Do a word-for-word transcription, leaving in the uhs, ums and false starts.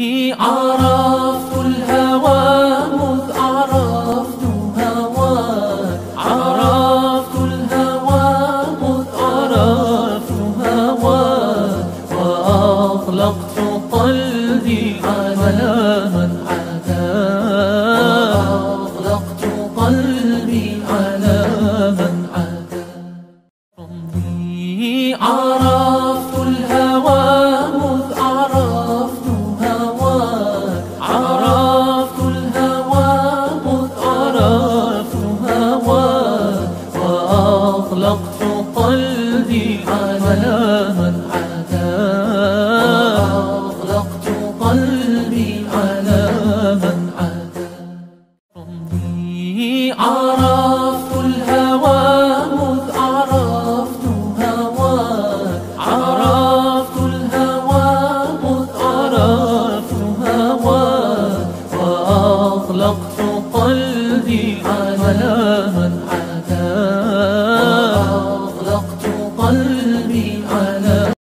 عرفت الهوى مذ عرفت هواك، عرفت الهوى مذ عرفت هواك، وأطلقت قلبي على من عداك، وأطلقت قلبي على من عداك. عرفت الهوى مذ عرفت هواك، عرفت الهوى مذ عرفت هواك، وأطلقت قلبي على من عداك، وأطلقت قلبي على من عداك. عرفت الهوى مذ عرفت هواك، عرفت الهوى مذ عرفت هواك، وأطلقت قلبي على